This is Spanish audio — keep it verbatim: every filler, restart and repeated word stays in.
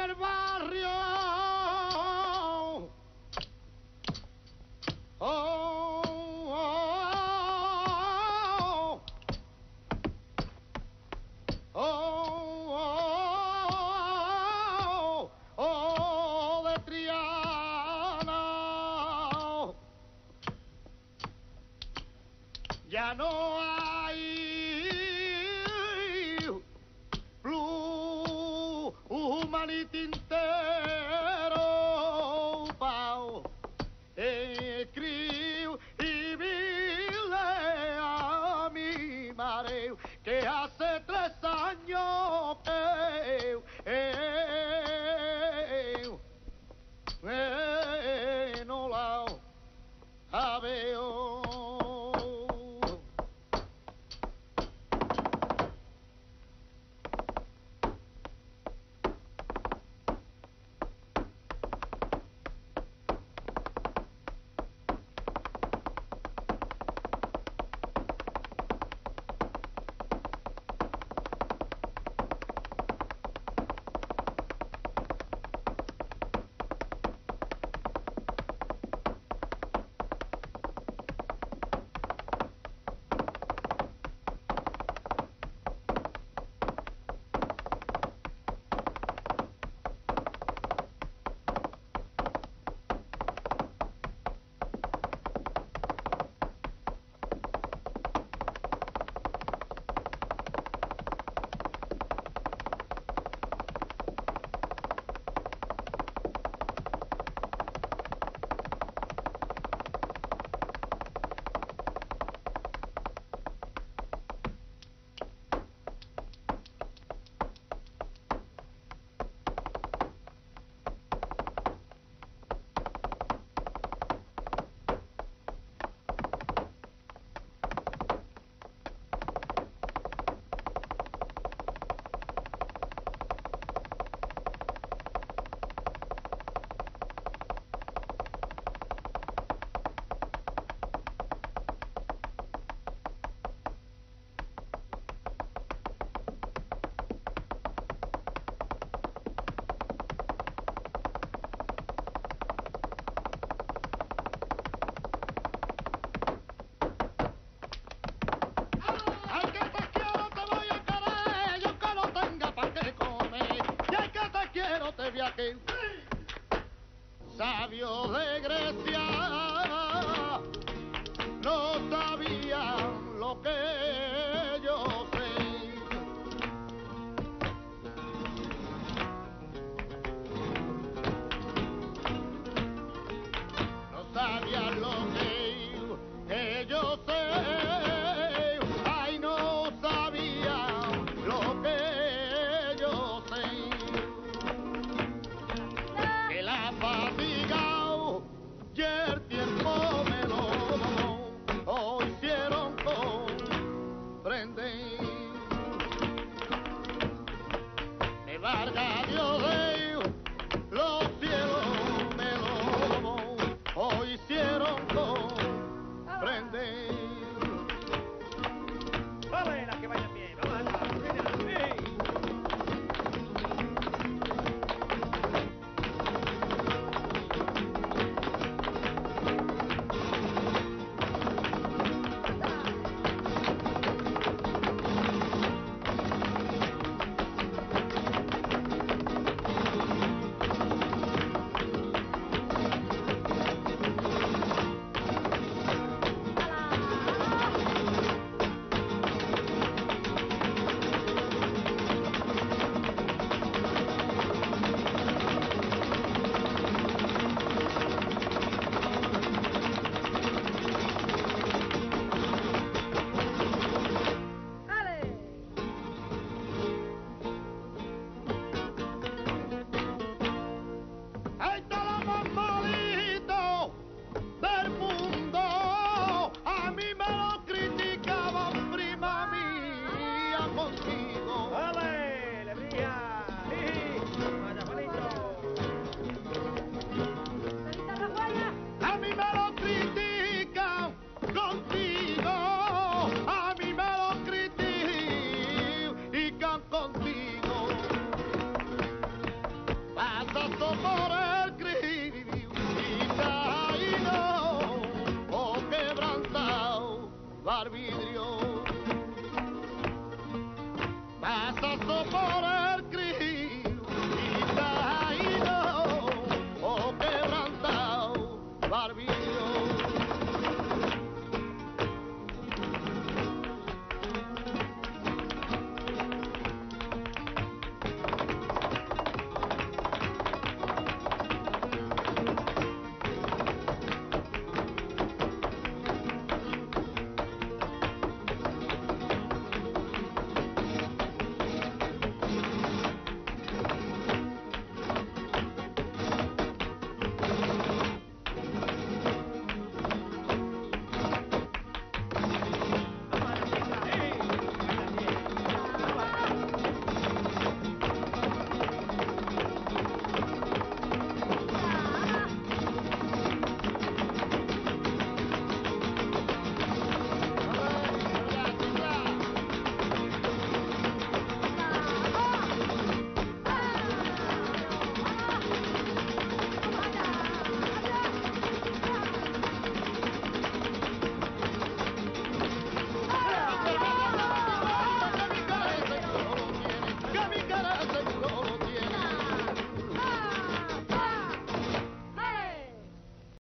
el barrio. Oh, oh, oh, oh, oh, oh, de Triana. Ya no hay pluma ni tintero pao escribo y vile a mi mareo que hace tres años que eh, eh, no la veo. Viaje sabio de Grecia no sabían lo que yo sé. No sabían lo que ellos sé. Ay, no sabían lo que yo sé. Fatigado y el tiempo me lo oh, hicieron comprender. Me valga Dios de los cielos me lo oh, hicieron comprender. Vale, las que vayan bien, vamos a andar. soporto.